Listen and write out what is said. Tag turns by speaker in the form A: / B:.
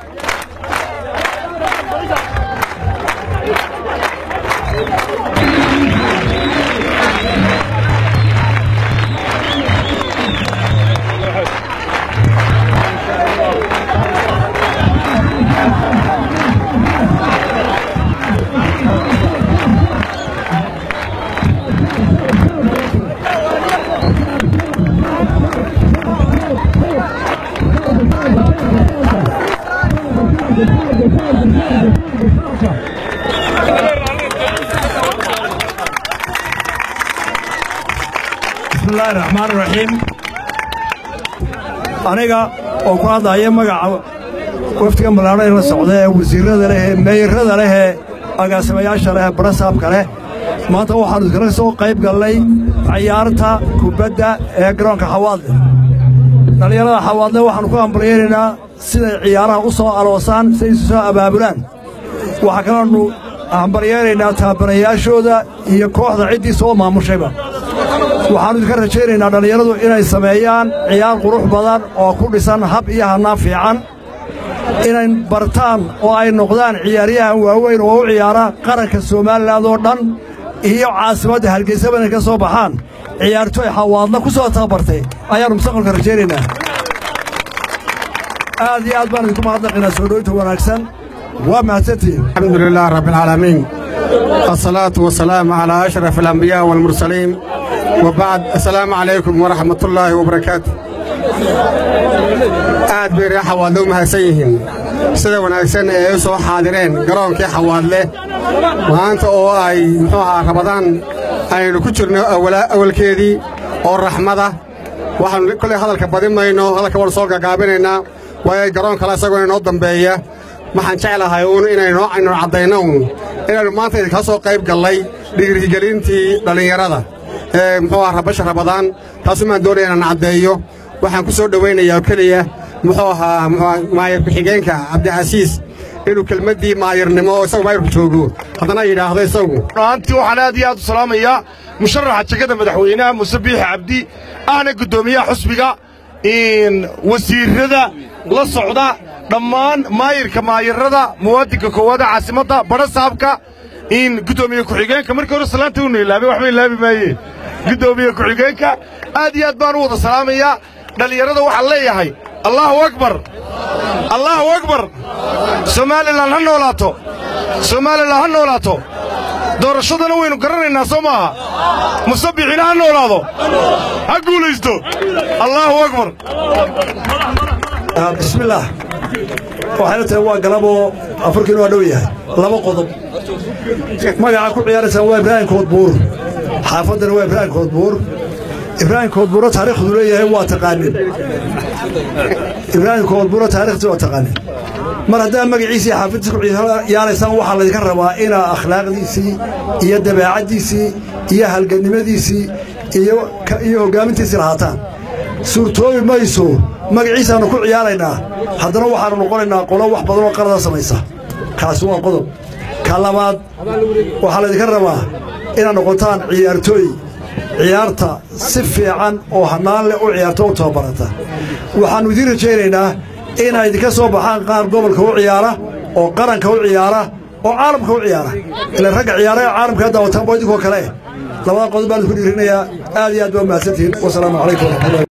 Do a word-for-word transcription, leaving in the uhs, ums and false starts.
A: بسم الله الرحمن الرحيم. أنا أقول هذا يوم مجا وقت كم بلارة إلى السعودية وزيرة له ميرة له أقاسم يعيش له برساب كله ما توه حد كرسو قيب قال لي عيارتها كوبدة إجران كحواض نليلا حواض له وحنكون بريرنا سيد عيارة أصلا الوصان سيد أبابلان وحكنا إنه عم بريرنا تابرياشو ذا يكوه عدي سو ما مشيبه waxaan ka rajaynaynaa dhalinyaradu inay sameeyaan ciyaar qurux badan oo ku dhisan hab iyo hanaan fiican inay bartaan oo ay noqdaan ciyaaryahan waaweyn oo u ciyaara qaranka Soomaaliland oo dhan iyo caasimadda Hargeysa inay ka soo baxaan ciyaartoy xawaadna ku soo tababartay ayaan mustaqbalka rajaynaynaa aad iyo aad baan idinku mahadnaqaynaa soo dhawaynta wanaagsan waa mahadsantihiin
B: alxamdulillaah rabbil caalamiin الصلاة والسلام على أشرف الأنبياء والمرسلين وبعد السلام عليكم ورحمة الله وبركاته aad bay xawaadlo mahadsanyihiin sida wanaagsan ee soo xaadireen garoonkii xawaadle maanta oo ay muxuu ahaa Ramadaan aynu ku jirno awalkeedii oo raxmada waxaan kulay hadalka badimayno hadalka war soo gagaabinaynaa way garoon kala isagoo inoo dambeeya waxaan jeclahay inaynu aynu cadeyno inaynu maanta ka soo qayb galay dhiirigelintii dhalinyarada ee muxuu ahaa rabasha Ramadaan taas ma doonayna in cadeeyo waxaan ku soo dhaweynayaa kaliya muxuu ahaa maayir xigeenka Cabdicasiis inuu kelmadii maayirnimo isagu maayir joogo hadana yiraahdo isagu
C: aantii waxaan aad iyo aad u salaamayaa musharaxa jagada madaxweynaha Muuse Biixi Cabdi ahna gudoomiyaha xusbiga in wasiirada la socda dhammaan maayirka maayirada muwaadinka koowaad caasimadda barasaabka in gudoomiyaha ku xigeenka markii hore salaanta uu neelaabay waxba ilaabi maayeen gudoomiyaha ku xigeenka aad iyo aad baan u wada salaamayaa dhalinyarada waxaan leeyahay Allahu akbar Allahu akbar Soomaaliland ha noolaato Soomaaliland ha noolaato doorashadana waynu garanaynaa Soomaa Muuse Biixi ha noolaado ha guulaysto Allahu akbar
A: بسم الله waxaan tahay waa galabo afurkiin waa dhow yahay laba qodob magaca ku ciyaaraysan waa Ibrahim Koodbuur xaafadana waa Ibrahim Koodbuur Ibrahim Koodbuur taariikhdu leeyahay waa taqaanin Ibrahim Koodbuur taariikhdu waa taqaanin mar hadaa magaciisa xaafadda ku ciyaaraysan waxa la idin rabaa ina akhlaaqdiisii iyo dabeecadiisii iyo halganimadiisii iyo iyo hogaamintiisii lahaataan suurtoobi mayso magaciisa aanu ku ciyaaraynaa haddana waxaanu noqonaynaa qolo wax badan oo qalad samaysa kaas waa qodob ka labaad waxa la idin rabaa inaad noqotaan ciyaartooy ciyaarta si fiican oo hanaan leh u ciyaarto oo tababarata waxaanu idin rajaynaynaa inay idinka soo baxaan qaar gobolka u ciyaara oo qaranka u ciyaara oo caalamka u ciyaara ila ragga ciyaara caalamka hadda wataan boodinka kale labada qodob baan ku dhiirinayaa aad iyo aad baa mahadsantihiin wassalaamu calaykum.